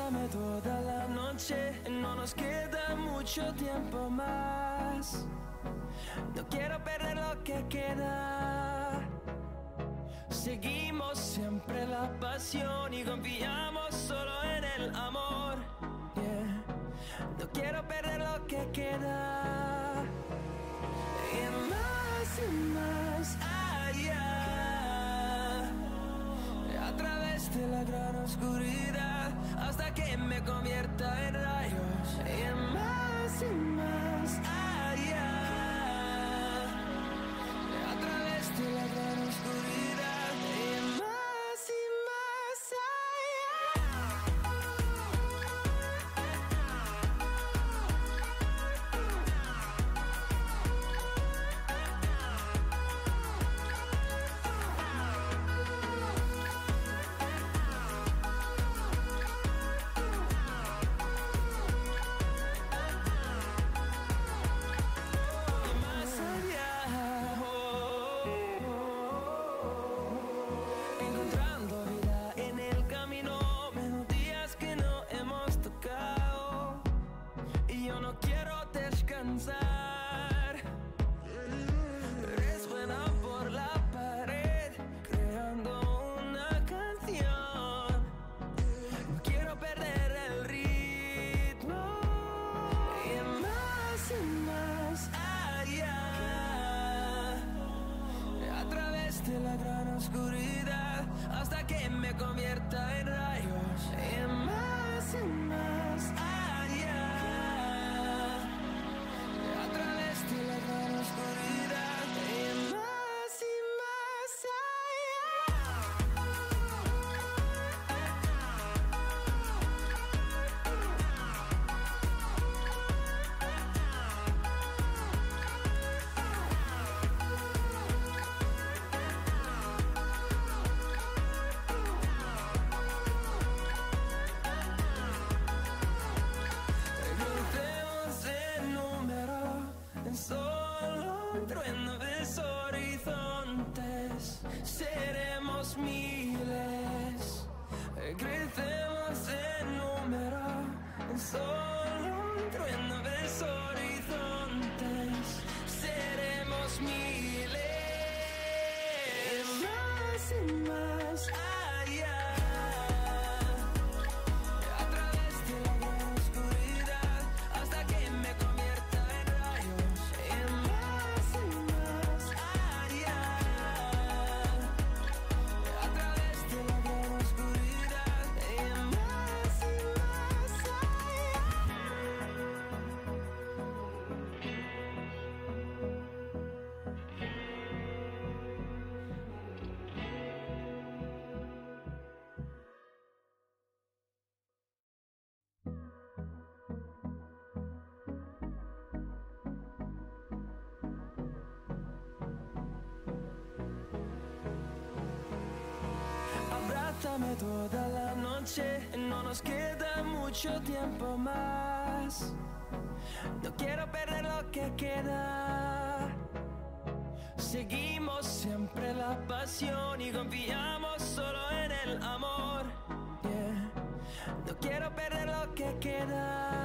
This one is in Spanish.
Abrázame toda la noche, no nos queda mucho tiempo más. No quiero perder lo que queda. Seguimos siempre la pasión y confiamos solo en el amor. Yeah. No quiero perder lo que queda. Y más allá, a través de la gran oscuridad, hasta que me convierta en rayos. Y más allá, a través de la gran oscuridad. Y más toda la noche, no nos queda mucho tiempo más. No quiero perder lo que queda. Seguimos siempre la pasión y confiamos solo en el amor. Yeah. No quiero perder lo que queda.